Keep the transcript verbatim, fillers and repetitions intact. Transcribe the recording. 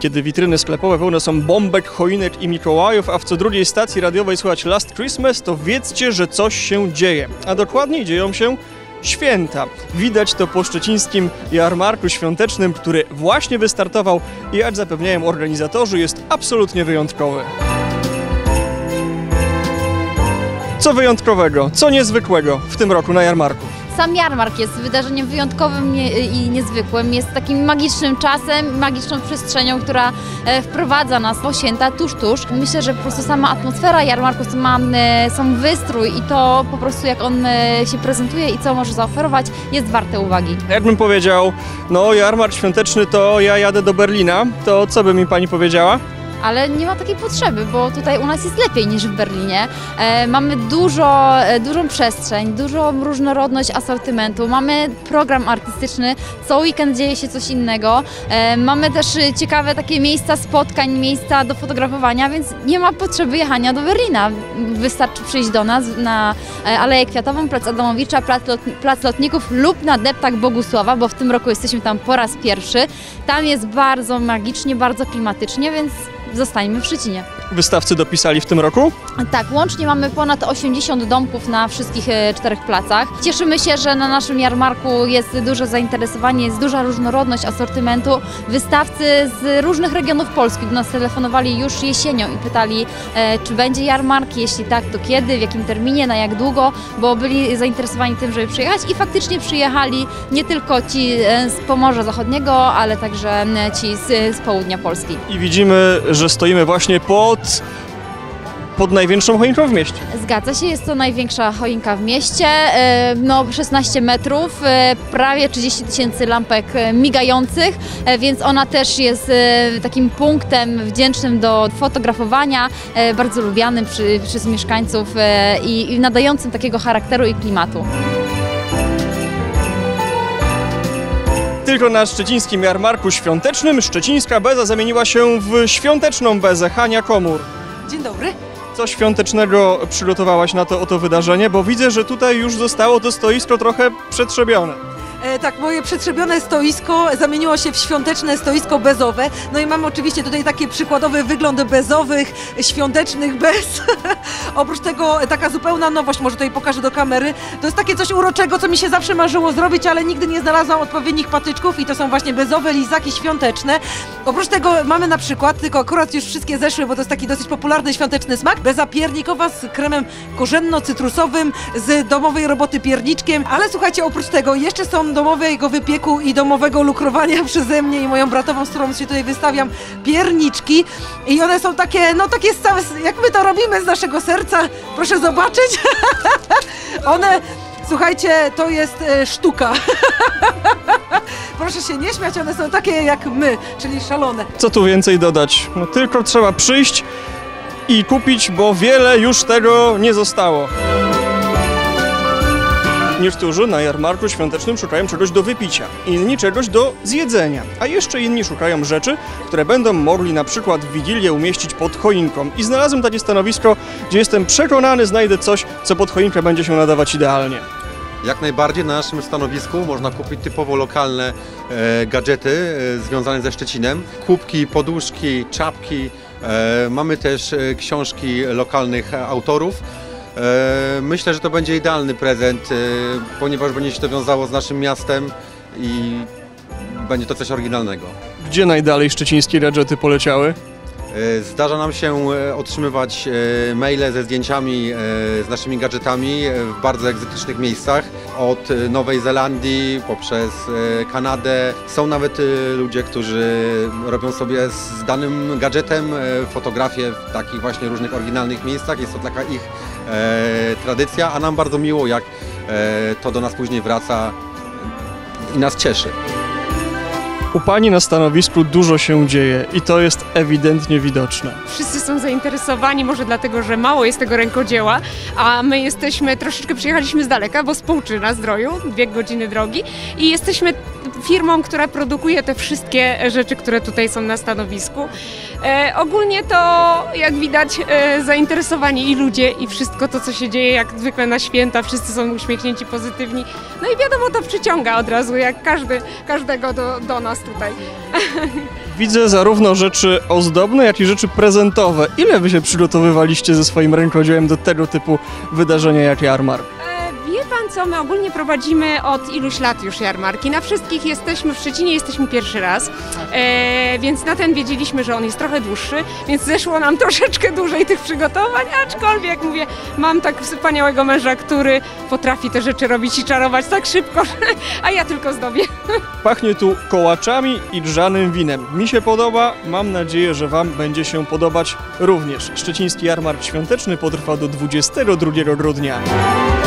kiedy witryny sklepowe pełne są bombek, choinek i Mikołajów, a w co drugiej stacji radiowej słychać Last Christmas, to wiedzcie, że coś się dzieje. A dokładniej dzieją się święta. Widać to po szczecińskim jarmarku świątecznym, który właśnie wystartował i jak zapewniają organizatorzy, jest absolutnie wyjątkowy. Co wyjątkowego, co niezwykłego w tym roku na jarmarku? Sam jarmark jest wydarzeniem wyjątkowym i niezwykłym. Jest takim magicznym czasem, magiczną przestrzenią, która wprowadza nas po święta tuż, tuż. Myślę, że po prostu sama atmosfera jarmarku, sam, sam wystrój i to po prostu jak on się prezentuje i co może zaoferować, jest warte uwagi. Jakbym powiedział, no jarmark świąteczny to ja jadę do Berlina, to co by mi pani powiedziała? Ale nie ma takiej potrzeby, bo tutaj u nas jest lepiej niż w Berlinie. E, mamy dużo, e, dużą przestrzeń, dużą różnorodność asortymentu, mamy program artystyczny, co weekend dzieje się coś innego. E, mamy też ciekawe takie miejsca spotkań, miejsca do fotografowania, więc nie ma potrzeby jechania do Berlina. Wystarczy przyjść do nas na Aleję Kwiatową, Plac Adamowicza, Plac, Lot, Plac Lotników lub na deptak Bogusława, bo w tym roku jesteśmy tam po raz pierwszy. Tam jest bardzo magicznie, bardzo klimatycznie, więc zostańmy w Szczecinie. Wystawcy dopisali w tym roku? Tak, łącznie mamy ponad osiemdziesiąt domków na wszystkich czterech placach. Cieszymy się, że na naszym jarmarku jest duże zainteresowanie, jest duża różnorodność asortymentu. Wystawcy z różnych regionów Polski do nas telefonowali już jesienią i pytali, e, czy będzie jarmark, jeśli tak, to kiedy, w jakim terminie, na jak długo, bo byli zainteresowani tym, żeby przyjechać i faktycznie przyjechali nie tylko ci z Pomorza Zachodniego, ale także ci z, z południa Polski. I widzimy, że stoimy właśnie pod pod największą choinką w mieście. Zgadza się, jest to największa choinka w mieście, no szesnaście metrów, prawie trzydzieści tysięcy lampek migających, więc ona też jest takim punktem wdzięcznym do fotografowania, bardzo lubianym przy, przez mieszkańców i, i nadającym takiego charakteru i klimatu. Tylko na szczecińskim jarmarku świątecznym szczecińska beza zamieniła się w świąteczną bezę. Hania Komór. Dzień dobry. Co świątecznego przygotowałaś na to oto wydarzenie? Bo widzę, że tutaj już zostało to stoisko trochę przetrzebione. E, tak, moje przetrzebione stoisko zamieniło się w świąteczne stoisko bezowe. No i mamy oczywiście tutaj taki przykładowy wygląd bezowych, świątecznych bez. Oprócz tego taka zupełna nowość, może tutaj pokażę do kamery. To jest takie coś uroczego, co mi się zawsze marzyło zrobić, ale nigdy nie znalazłam odpowiednich patyczków i to są właśnie bezowe lizaki świąteczne. Oprócz tego mamy na przykład, tylko akurat już wszystkie zeszły, bo to jest taki dosyć popularny świąteczny smak, beza piernikowa z kremem korzenno-cytrusowym, z domowej roboty pierniczkiem, ale słuchajcie, oprócz tego jeszcze są domowego wypieku i domowego lukrowania przeze mnie i moją bratową, z którą się tutaj wystawiam, pierniczki i one są takie, no takie całe, jak my to robimy z naszego serca, proszę zobaczyć. One, słuchajcie, to jest e, sztuka. Proszę się nie śmiać, one są takie jak my, czyli szalone. Co tu więcej dodać? No tylko trzeba przyjść i kupić, bo wiele już tego nie zostało. Niektórzy na jarmarku świątecznym szukają czegoś do wypicia, inni czegoś do zjedzenia, a jeszcze inni szukają rzeczy, które będą mogli na przykład w Wigilię umieścić pod choinką. I znalazłem takie stanowisko, gdzie jestem przekonany, znajdę coś, co pod choinkę będzie się nadawać idealnie. Jak najbardziej na naszym stanowisku można kupić typowo lokalne e, gadżety e, związane ze Szczecinem. Kubki, poduszki, czapki, e, mamy też e, książki lokalnych autorów. Myślę, że to będzie idealny prezent, ponieważ będzie się to wiązało z naszym miastem i będzie to coś oryginalnego. Gdzie najdalej szczecińskie gadżety poleciały? Zdarza nam się otrzymywać maile ze zdjęciami z naszymi gadżetami w bardzo egzotycznych miejscach. Od Nowej Zelandii poprzez Kanadę. Są nawet ludzie, którzy robią sobie z danym gadżetem fotografie w takich właśnie różnych oryginalnych miejscach. Jest to taka ich tradycja, a nam bardzo miło, jak to do nas później wraca i nas cieszy. U pani na stanowisku dużo się dzieje i to jest ewidentnie widoczne. Wszyscy są zainteresowani, może dlatego, że mało jest tego rękodzieła, a my jesteśmy, troszeczkę przyjechaliśmy z daleka, bo z Połczyna, Zdroju, dwie godziny drogi i jesteśmy firmą, która produkuje te wszystkie rzeczy, które tutaj są na stanowisku. E, ogólnie to, jak widać, e, zainteresowani i ludzie, i wszystko to, co się dzieje, jak zwykle na święta, wszyscy są uśmiechnięci, pozytywni. No i wiadomo, to przyciąga od razu, jak każdy, każdego do, do nas tutaj. Widzę zarówno rzeczy ozdobne, jak i rzeczy prezentowe. Ile wy się przygotowywaliście ze swoim rękodziełem do tego typu wydarzenia jak jarmark? E, Wie pan co, my ogólnie prowadzimy od iluś lat już jarmarki. Na wszystkich jesteśmy, w Szczecinie jesteśmy pierwszy raz, e, więc na ten wiedzieliśmy, że on jest trochę dłuższy, więc zeszło nam troszeczkę dłużej tych przygotowań, aczkolwiek mówię, mam tak wspaniałego męża, który potrafi te rzeczy robić i czarować tak szybko, a ja tylko zdobię. Pachnie tu kołaczami i grzanym winem. Mi się podoba, mam nadzieję, że wam będzie się podobać również. Szczeciński Jarmark Świąteczny potrwa do dwudziestego drugiego grudnia.